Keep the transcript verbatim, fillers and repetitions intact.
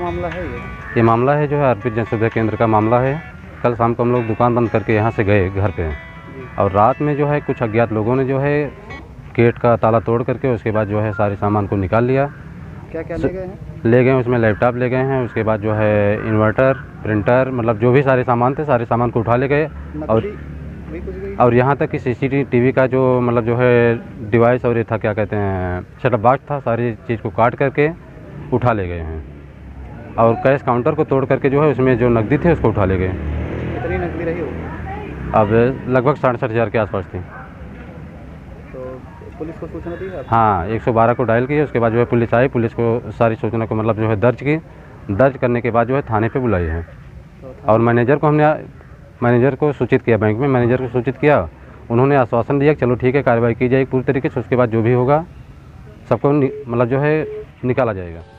मामला है ये? ये मामला है जो है अर्पित जन सुविधा केंद्र का मामला है। कल शाम को हम लोग दुकान बंद करके यहाँ से गए घर पे, और रात में जो है कुछ अज्ञात लोगों ने जो है गेट का ताला तोड़ करके उसके बाद जो है सारे सामान को निकाल लिया। क्या क्या ले गए हैं? ले गए उसमें लैपटॉप ले गए हैं, उसके बाद जो है इन्वर्टर, प्रिंटर, मतलब जो भी सारे सामान थे सारे सामान को उठा ले गए। और भी कुछ गई? और यहाँ तक कि सीसीटीवी टीवी का जो मतलब जो है डिवाइस और ये था, क्या कहते हैं, सेटअप बॉक्स था, सारी चीज़ को काट करके उठा ले गए हैं। और कैश काउंटर को तोड़ करके जो है उसमें जो नकदी थे उसको उठा ले गए। कितनी नकदी रही होगी? अब लगभग साढ़े साठ हज़ार के आसपास थी। तो पुलिस को सूचना दी है? हाँ, एक सौ बारह को डायल किए, उसके बाद जो है पुलिस आई, पुलिस को सारी सूचना को मतलब जो है दर्ज की। दर्ज करने के बाद जो है थाने पे बुलाई है। तो और मैनेजर को हमने मैनेजर को सूचित किया, बैंक में मैनेजर को सूचित किया। उन्होंने आश्वासन दिया कि चलो ठीक है, कार्रवाई की जाएगी पूरी तरीके से, उसके बाद जो भी होगा सबको मतलब जो है निकाला जाएगा।